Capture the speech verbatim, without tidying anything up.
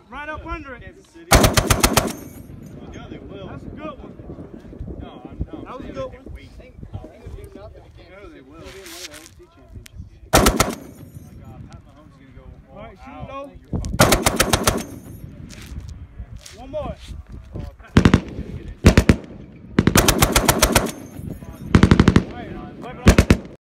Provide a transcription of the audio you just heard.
right up under it. Kansas City. No, they will. That's a good one. No, I'm, no, I'm That was a saying good they one. can wait. They can do nothing against No, they will. They'll be in one of the L C championships.